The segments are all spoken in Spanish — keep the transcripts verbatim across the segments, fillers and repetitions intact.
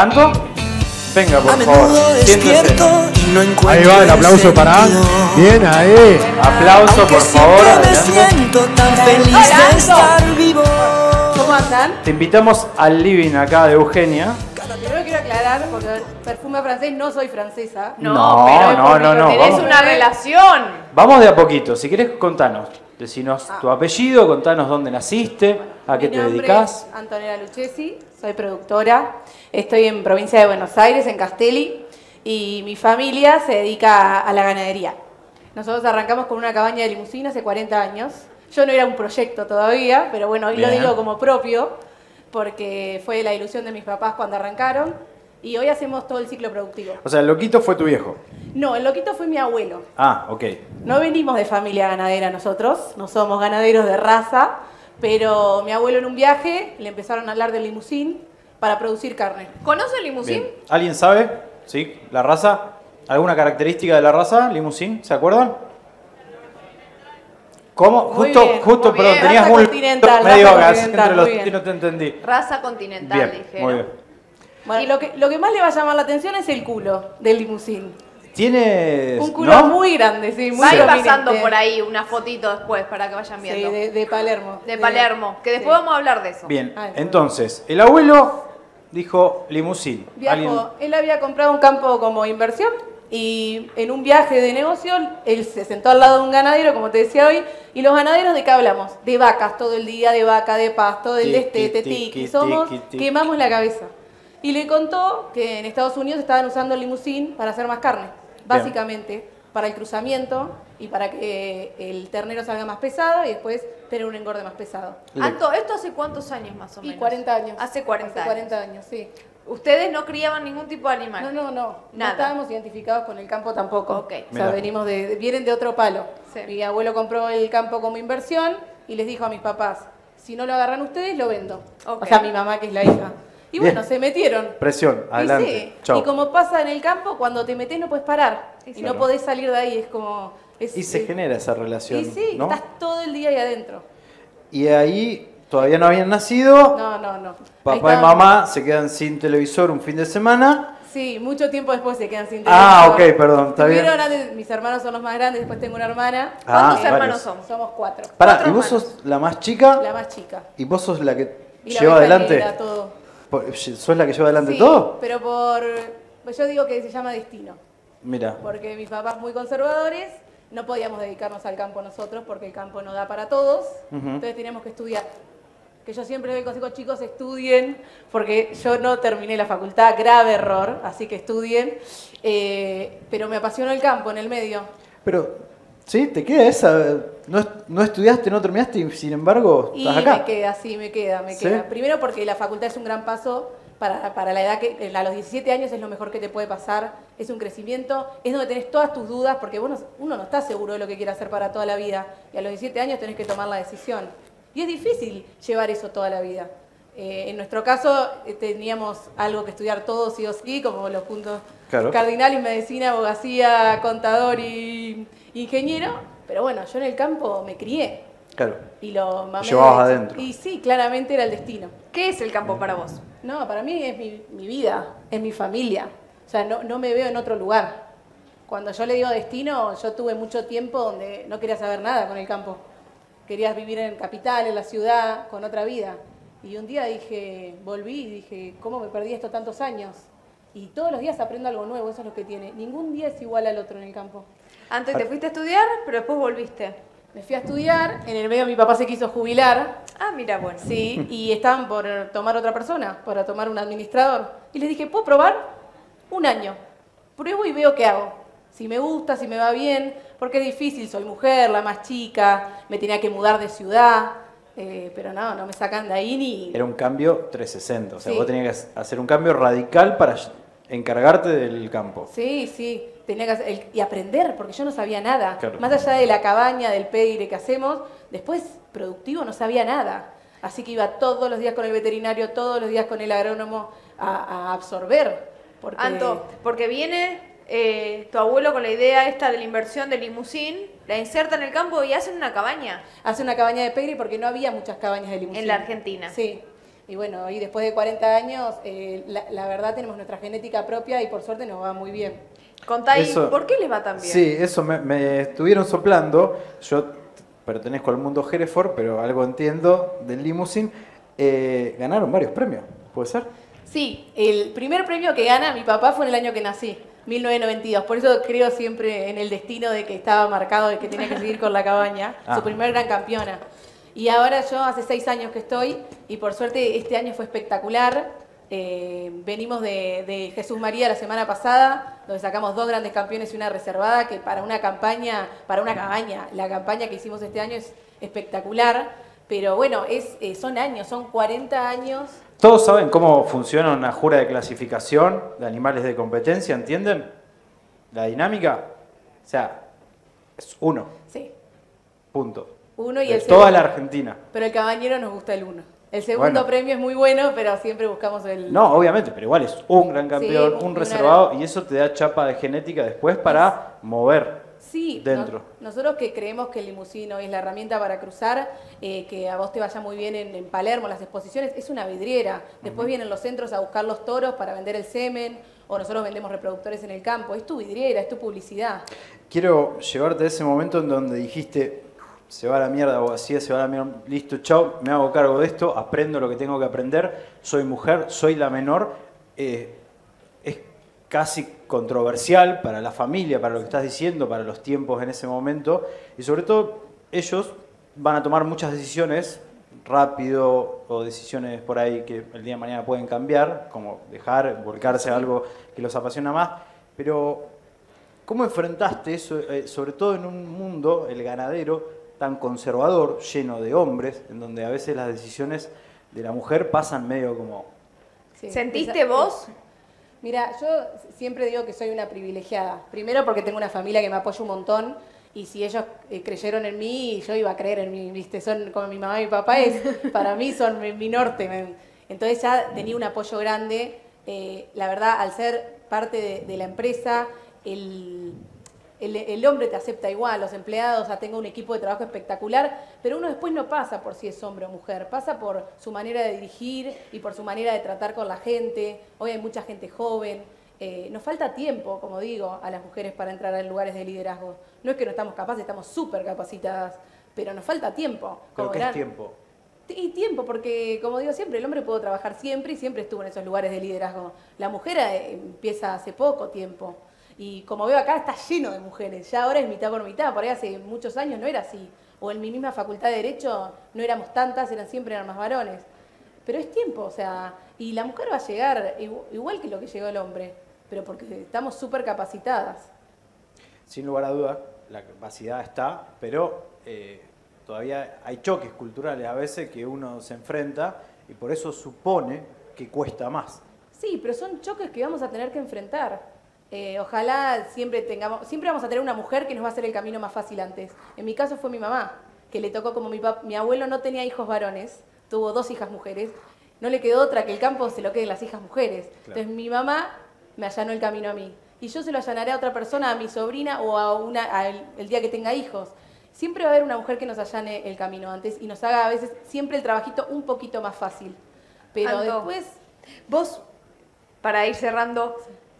¿Anto? Venga, por favor, siéntese. Ahí va el aplauso para Anto. Bien ahí. Aplauso, por favor. Adelante. ¿Cómo andan? Te invitamos al living acá de Eugenia. Primero quiero aclarar, porque perfume francés no soy francesa. No, No, pero no, no, no. tenés Vamos, una relación. vamos de a poquito. Si querés, contanos. Decinos Ah. tu apellido, contanos dónde naciste, a qué Mi te nombre dedicás. es Antonella Lucchesi, soy productora. Estoy en provincia de Buenos Aires, en Castelli, y mi familia se dedica a la ganadería. Nosotros arrancamos con una cabaña de limusina hace cuarenta años. Yo no era un proyecto todavía, pero bueno, hoy Bien. lo digo como propio, porque fue la ilusión de mis papás cuando arrancaron, y hoy hacemos todo el ciclo productivo. O sea, el loquito fue tu viejo. No, el loquito fue mi abuelo. Ah, ok. No venimos de familia ganadera nosotros, no somos ganaderos de raza, pero mi abuelo en un viaje le empezaron a hablar del limusín para producir carne. ¿Conoce el limusín? Bien. ¿Alguien sabe? ¿Sí? ¿La raza? ¿Alguna característica de la raza? ¿Limusín? ¿Se acuerdan? ¿Cómo? Muy Justo, bien, justo, muy perdón, bien. tenías Raza muy continental, medio raza gas continental, entre los muy bien. y no te entendí. Raza continental, Bien, dijeron. muy bien. Bueno, y lo que, lo que más le va a llamar la atención es el culo del limusín. Tienes, Un culo ¿no? muy grande, sí, muy Va a ir prominente. pasando por ahí una fotito después para que vayan Sí, viendo. de, de Palermo. de Palermo, que después sí. vamos a hablar de eso. Bien, Ay, entonces, el abuelo dijo limusín. Viajó, ¿Alguien? él había comprado un campo como inversión y en un viaje de negocio él se sentó al lado de un ganadero, como te decía hoy, y los ganaderos ¿de qué hablamos? De vacas todo el día, de vaca, de pasto, del Tiqui, destete, tiqui, tiqui, somos, tiqui, tiqui. quemamos la cabeza. Y le contó que en Estados Unidos estaban usando el limusín para hacer más carne, básicamente para el cruzamiento y para que el ternero salga más pesado y después tener un engorde más pesado. Le- Anto, ¿esto hace cuántos años más o Y menos? cuarenta años. Hace cuarenta Hace años. cuarenta años, sí. Ustedes no criaban ningún tipo de animal. No, no, no. No Nada. estábamos identificados con el campo tampoco. Ok. O sea, Mirá. venimos de, de- vienen de otro palo. Sí. Mi abuelo compró el campo como inversión y les dijo a mis papás, si no lo agarran ustedes, lo vendo. Ok. O sea, mi mamá, que es la hija. Y Bien. bueno, se metieron. Presión, Y adelante. sí, Chau. y como pasa en el campo, cuando te metes no puedes parar. Y Y, sí. no Claro. podés salir de ahí, es como... es- Y se es- genera esa relación, Y sí, ¿no? estás todo el día ahí adentro. Y ahí todavía no habían nacido. No, no, no. Ahí Papá y estaban- mamá se quedan sin televisor un fin de semana. Sí, mucho tiempo después se quedan sin Ah, televisor. ok, perdón, está bien. Tuvieron antes- mis hermanos son los más grandes, después tengo una hermana. Ah, ¿Cuántos hermanos varios. son? Somos cuatro. Pará, Cuatro ¿y vos hermanos. sos la más chica? La más chica. ¿Y vos sos la que Y la lleva oveja adelante? negra, todo. Por- ¿Sos la que lleva adelante Sí, todo? pero por... pues yo digo que se llama destino. Mira, Porque mis papás muy conservadores, no podíamos dedicarnos al campo nosotros porque el campo no da para todos. Ujú. Entonces teníamos que estudiar. Que yo siempre doy consejo, chicos, estudien, porque yo no terminé la facultad, grave error, así que estudien. Eh, pero me apasionó el campo en el medio. pero, ¿sí? ¿Te queda esa? ¿No, es- no estudiaste, no terminaste y sin embargo Y estás acá? me queda, sí, me queda, me ¿Sí? queda. Primero porque la facultad es un gran paso para, para la edad que, a los diecisiete años es lo mejor que te puede pasar, es un crecimiento, es donde tenés todas tus dudas, porque vos no- uno no está seguro de lo que quiere hacer para toda la vida, y a los diecisiete años tenés que tomar la decisión. Y es difícil llevar eso toda la vida. Eh, en nuestro caso eh, teníamos algo que estudiar todos sí o sí, como los puntos Claro. cardinales, medicina, abogacía, contador y ingeniero, pero bueno, yo en el campo me crié. Claro. Y lo mamé Llevabas de- adentro. Y sí, claramente era el destino. ¿Qué es el campo para vos? No, para mí es mi, mi vida, es mi familia. O sea, no, no me veo en otro lugar. Cuando yo le digo destino, yo tuve mucho tiempo donde no quería saber nada con el campo. Querías vivir en capital, en la ciudad, con otra vida. Y un día dije, volví y dije, ¿cómo me perdí esto tantos años? Y todos los días aprendo algo nuevo, eso es lo que tiene. Ningún día es igual al otro en el campo. Antes te fuiste a estudiar, pero después volviste. Me fui a estudiar, en el medio mi papá se quiso jubilar. Ah, mira, bueno. Sí, y estaban por tomar otra persona, para tomar un administrador. Y les dije, ¿puedo probar? Un año. Pruebo y veo qué hago. Si me gusta, si me va bien, porque es difícil, soy mujer, la más chica, me tenía que mudar de ciudad, eh, pero no, no me sacan de ahí ni... Era un cambio trescientos sesenta, o sea, Sí. vos tenías que hacer un cambio radical para encargarte del campo. Sí, sí, tenía que hacer, el- y aprender, porque yo no sabía nada. Claro. Más allá de la cabaña, del peire que hacemos, después productivo no sabía nada. Así que iba todos los días con el veterinario, todos los días con el agrónomo a, a absorber. Porque... Anto, porque viene eh, tu abuelo con la idea esta de la inversión del limusín, la inserta en el campo y hacen una cabaña Hace una cabaña de peire porque no había muchas cabañas de limusina. en la Argentina. Sí. Y bueno, y después de cuarenta años, eh, la, la verdad tenemos nuestra genética propia y por suerte nos va muy bien. Contá ahí, Eso- ¿por qué les va tan bien? Sí, eso me, me estuvieron soplando. Yo pertenezco al mundo Hereford, pero algo entiendo del limousine. Eh, ganaron varios premios, ¿puede ser? Sí, el primer premio que gana mi papá fue en el año que nací, mil novecientos noventa y dos. Por eso creo siempre en el destino de que estaba marcado de que tenía que seguir con la cabaña. Ah. Su primer gran campeona. Y ahora yo hace seis años que estoy y por suerte este año fue espectacular. Eh, venimos de, de Jesús María la semana pasada, donde sacamos dos grandes campeones y una reservada, que para una campaña, para una cabaña, la campaña que hicimos este año es espectacular. Pero bueno, es, eh, son años, son cuarenta años. ¿Todos saben cómo funciona una jura de clasificación de animales de competencia? ¿Entienden la dinámica? O sea, es uno, Sí, punto. uno y De el toda segundo. la Argentina. Pero el cabañero nos gusta el uno. El segundo Bueno. premio es muy bueno, pero siempre buscamos el... No, obviamente, pero igual es un gran campeón, Sí, un una reservado, gran- y eso te da chapa de genética después para mover Sí, dentro. no- nosotros que creemos que el limusino es la herramienta para cruzar, eh, que a vos te vaya muy bien en, en Palermo, las exposiciones, es una vidriera. Después vienen los centros a buscar los toros para vender el semen, o nosotros vendemos reproductores en el campo. Es tu vidriera, es tu publicidad. Quiero llevarte a ese momento en donde dijiste, se va a la mierda o así, se va a la mierda, listo, chao, me hago cargo de esto, aprendo lo que tengo que aprender, soy mujer, soy la menor. Eh, es casi controversial para la familia, para lo que estás diciendo, para los tiempos en ese momento, y sobre todo ellos van a tomar muchas decisiones rápido o decisiones por ahí que el día de mañana pueden cambiar, como dejar, volcarse a algo que los apasiona más, pero ¿cómo enfrentaste eso, eh, sobre todo en un mundo, el ganadero, tan conservador, lleno de hombres, en donde a veces las decisiones de la mujer pasan medio como... Sí. ¿Sentiste Esa- vos? Mira, yo siempre digo que soy una privilegiada. Primero porque tengo una familia que me apoya un montón y si ellos eh, creyeron en mí, yo iba a creer en mí, ¿viste? Son como mi mamá y mi papá, es, para mí son mi, mi norte. me- Entonces ya tenía un apoyo grande. Eh, la verdad, al ser parte de, de la empresa, el, el, el hombre te acepta igual, los empleados, o sea, tengo un equipo de trabajo espectacular, pero uno después no pasa por si es hombre o mujer, pasa por su manera de dirigir y por su manera de tratar con la gente. Hoy hay mucha gente joven. Eh, nos falta tiempo, como digo, a las mujeres para entrar en lugares de liderazgo. No es que no estamos capaces, estamos súper capacitadas, pero nos falta tiempo. ¿Pero Como qué es verán. tiempo? Y tiempo, porque como digo siempre, el hombre pudo trabajar siempre y siempre estuvo en esos lugares de liderazgo. La mujer eh, empieza hace poco tiempo. Y como veo acá, está lleno de mujeres. Ya ahora es mitad por mitad. Por ahí hace muchos años no era así. O en mi misma facultad de Derecho no éramos tantas, eran siempre eran más varones. Pero es tiempo, o sea, y la mujer va a llegar igu- igual que lo que llegó el hombre, pero porque estamos súper capacitadas. Sin lugar a dudas, la capacidad está, pero eh, todavía hay choques culturales a veces que uno se enfrenta y por eso supone que cuesta más. Sí, pero son choques que vamos a tener que enfrentar. Eh, ojalá siempre tengamos, siempre vamos a tener una mujer que nos va a hacer el camino más fácil antes. En mi caso fue mi mamá, que le tocó como mi, pap- mi abuelo no tenía hijos varones, tuvo dos hijas mujeres, no le quedó otra que el campo se lo queden las hijas mujeres. Claro. Entonces mi mamá me allanó el camino a mí. Y yo se lo allanaré a otra persona, a mi sobrina o a una, a el, el día que tenga hijos. Siempre va a haber una mujer que nos allane el camino antes y nos haga a veces siempre el trabajito un poquito más fácil. Pero Anto, después... Vos, para ir cerrando,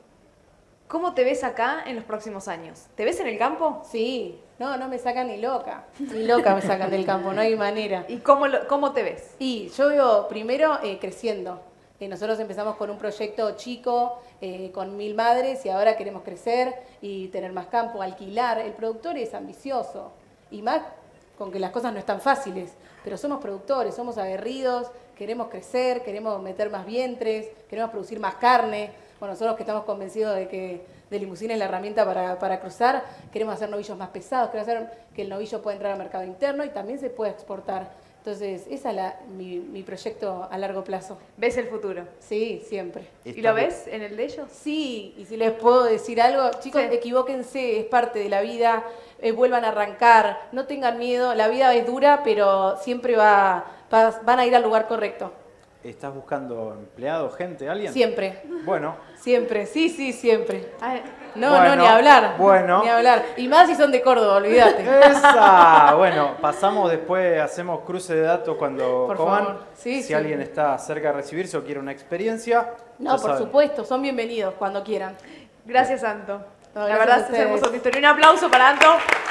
¿cómo te ves acá en los próximos años? ¿Te ves en el campo? Sí, no, no me sacan ni loca. Ni loca me sacan del campo, no hay manera. ¿Y cómo, lo- cómo te ves? Y yo veo primero eh, creciendo. Eh, nosotros empezamos con un proyecto chico, eh, con mil madres, y ahora queremos crecer y tener más campo, alquilar. El productor es ambicioso, y más con que las cosas no están fáciles, pero somos productores, somos aguerridos, queremos crecer, queremos meter más vientres, queremos producir más carne. Bueno, nosotros que estamos convencidos de que de limusina es la herramienta para, para cruzar, queremos hacer novillos más pesados, queremos hacer que el novillo pueda entrar al mercado interno y también se pueda exportar. Entonces, ese es la, mi, mi proyecto a largo plazo. ¿Ves el futuro? Sí, siempre. ¿Y lo ves en el de ellos? Sí, y si les puedo decir algo, chicos, Sí. equivóquense, es parte de la vida, eh, vuelvan a arrancar, no tengan miedo, la vida es dura, pero siempre va, va- van a ir al lugar correcto. ¿Estás buscando empleado, gente, alguien? Siempre, Bueno. siempre, sí, sí, siempre. Ay, No, Bueno, no, ni hablar. bueno. Ni hablar. Y más si son de Córdoba, olvídate. Esa. Bueno, pasamos después, hacemos cruce de datos cuando Por coman. favor. Sí, si sí. alguien está cerca de recibirse o quiere una experiencia. No, ya por saben. supuesto, son bienvenidos cuando quieran. gracias, Anto. No, La gracias verdad a es ustedes. hermoso tu historia. Un aplauso para Anto.